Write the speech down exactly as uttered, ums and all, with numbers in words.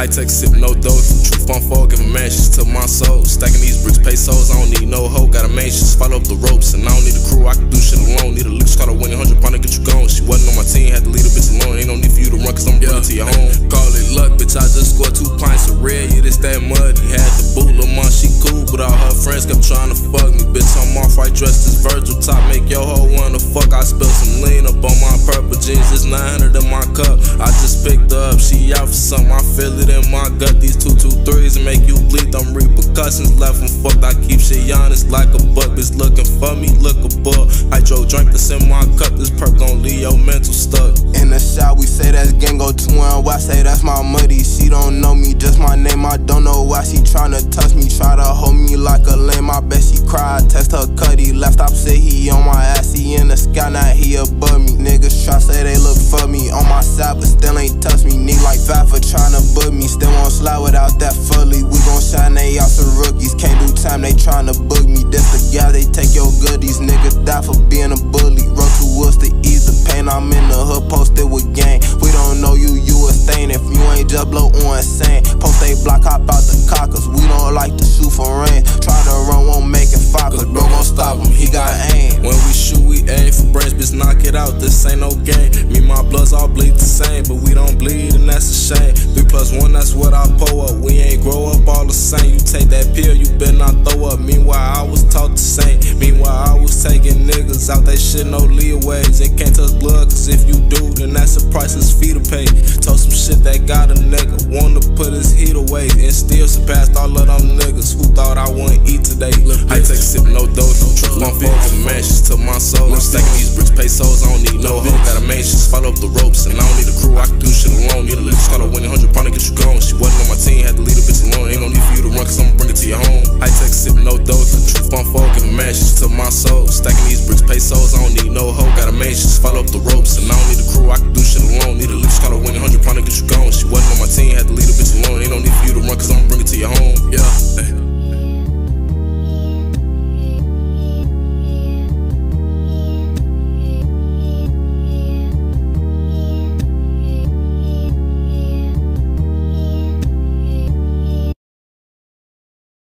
High tech sip, no dope. Truth on four, giving mansions to my soul. Stacking these bricks, pesos, I don't need no hoe. Got a mansion, follow up the ropes, and I don't need a crew. I can do shit alone. Need a lick, call her winning hundred pound to get you gone. She wasn't on my team, had to leave a bitch alone. Ain't no need for you to run, cause I'm yeah. running to your home. Call it luck, bitch. I just scored two pints of red. Yeah, this that muddy. Had the boot, Lamont, she cool, but all her friends kept trying to fuck me. Bitch, I'm off white dressed as Virgil. Top make your hoe wanna fuck. I spilled some lean up on my purple jeans. It's nine hundred in my cup. I just picked her up. She out for something. I feel it in my gut. These two two threes and make you bleed. Them repercussions left from fucked. I keep shit honest like a buck. Bitch looking for me, look above. Hydro drink this in my cup. This perk gon' leave your mental stuck. In the shop, we say that's gang go two and I say that's my muddy. She don't know me, just my name. I don't know why she tryna touch me. Try to hold me like a lame. I bet she cried. Text her cuddy. Last stop say he on my ass. He in the sky, now he above me. Niggas try say they look for me. On my side, but still ain't touch me. Nigga like fat for tryna bug me. Still won't slide without that fully. We gon' shine, they out some rookies. Can't do time, they tryna bug me. This the guy, they take your goodies. Niggas die for being a bully. Road to woods to ease the pain. I'm in the hood, posted with gang. We don't know you, you a stain. If you ain't just blow on insane. Post they block, hop out the cockers. We don't like to shoot for rain. Try to run, won't make it focus. Bro gon' stop him, he got aim. When we shoot, we aim for brains, bitch, knock it out. This ain't no game. Me, my bloods all bleed the same, but we don't bleed, and that's a shame. Three plus one, that's what I pull up. We ain't grow up all the same. You take that pill, you better not throw up. Meanwhile, I was taught the same. Meanwhile, I was taking niggas out that shit, no leeways. They can't touch blood, cause if you do, then that's a priceless fee to pay. Told some shit that got a nigga wanna put his heat away, and still surpassed all of them niggas who thought I wouldn't eat today. High tech sip, no dope. Truth on four, giving mansions to my soul. I'm stacking these bricks, pesos, I don't need no hoe. Got a mansion, follow up the ropes, and I don't need a crew. I can do shit alone. Need a lick, call her winning hundred pound to get you gone. She wasn't on my team, had to leave a bitch alone. Ain't no need for you to run, cause I'ma bring it to your home. High tech sip, no dope. Truth on four, giving mansions to my soul. Stacking these bricks, pesos, I don't need no hoe. Got a mansion, follow up the ropes, and I don't need a crew. I can do shit alone. Need a lick, call her winning hundred pound to get you gone. She wasn't on my team, had to leave